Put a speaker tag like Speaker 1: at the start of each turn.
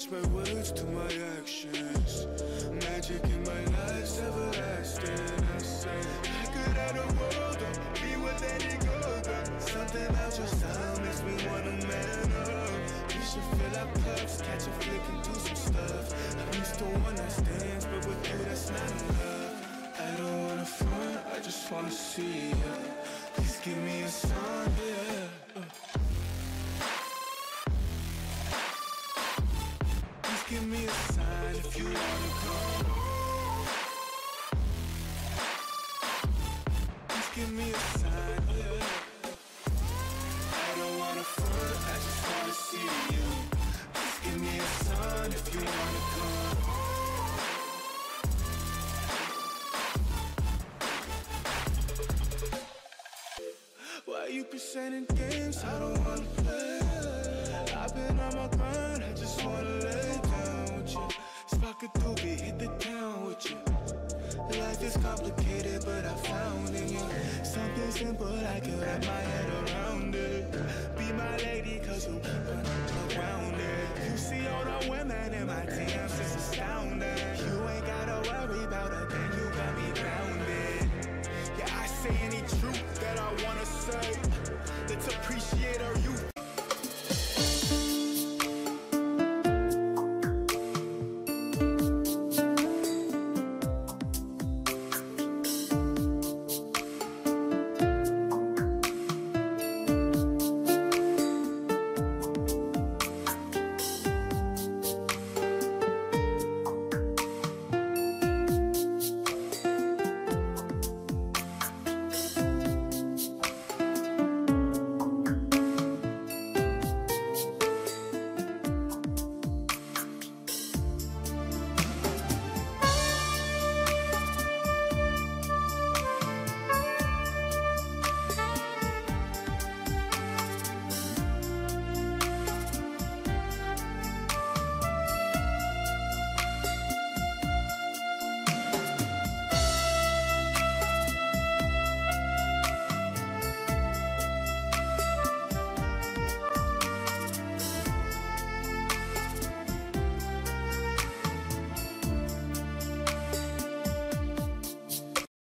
Speaker 1: my words to my actions. Magic in my life's everlasting. I say I could have the world or be with any girl, but something about your style makes me wanna man up. We should fill our cups, catch a flick and do some stuff. I'm used to one-night stands, but with you that's not enough. I don't wanna front, I just wanna see ya. Please give me a sign, yeah. Please give me a sign if you wanna come. Please give me a sign, yeah. I don't wanna front, I just wanna see you. Please give me a sign if you wanna come. Why you presenting games I don't wanna play? I've been on my grind, I just wanna lay down with you. Spark a doobie, hit the town with you. Life is complicated, but I found in you something simple, I can wrap my head around it. Be my lady, cause you keep it around it. You see all the women in my DMs, it's astounding. You